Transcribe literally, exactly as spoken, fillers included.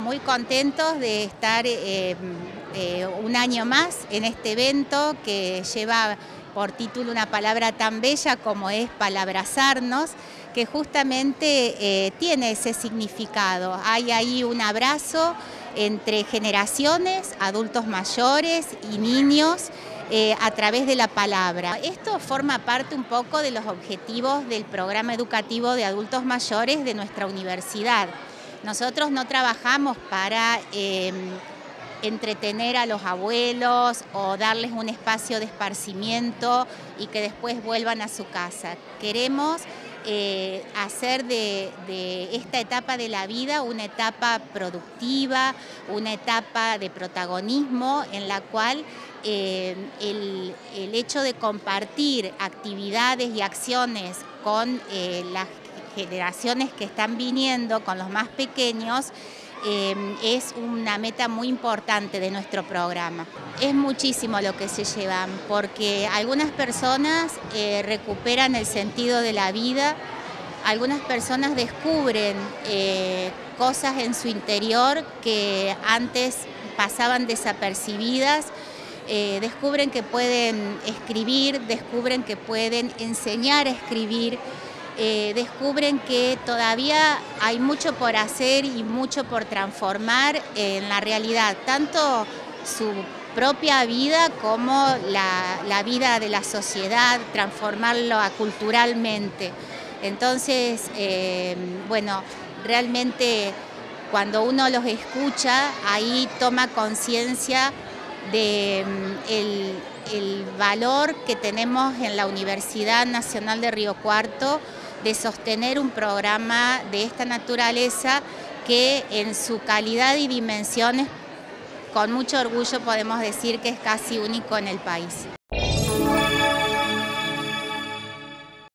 muy contentos de estar eh, eh, un año más en este evento que lleva por título una palabra tan bella como es palabrazarnos, que justamente eh, tiene ese significado. Hay ahí un abrazo entre generaciones, adultos mayores y niños, eh, a través de la palabra. Esto forma parte un poco de los objetivos del programa educativo de adultos mayores de nuestra universidad. Nosotros no trabajamos para eh, entretener a los abuelos o darles un espacio de esparcimiento y que después vuelvan a su casa. Queremos eh, hacer de, de esta etapa de la vida una etapa productiva, una etapa de protagonismo en la cual eh, el, el hecho de compartir actividades y acciones con eh, las generaciones que están viniendo, con los más pequeños, Eh, es una meta muy importante de nuestro programa. Es muchísimo lo que se llevan, porque algunas personas eh, recuperan el sentido de la vida, algunas personas descubren eh, cosas en su interior que antes pasaban desapercibidas, eh, descubren que pueden escribir, descubren que pueden enseñar a escribir, Eh, descubren que todavía hay mucho por hacer y mucho por transformar en la realidad, tanto su propia vida como la, la vida de la sociedad, transformarlo culturalmente. Entonces, eh, bueno, realmente cuando uno los escucha, ahí toma conciencia de el, el valor que tenemos en la Universidad Nacional de Río Cuarto de sostener un programa de esta naturaleza que en su calidad y dimensiones, con mucho orgullo podemos decir que es casi único en el país.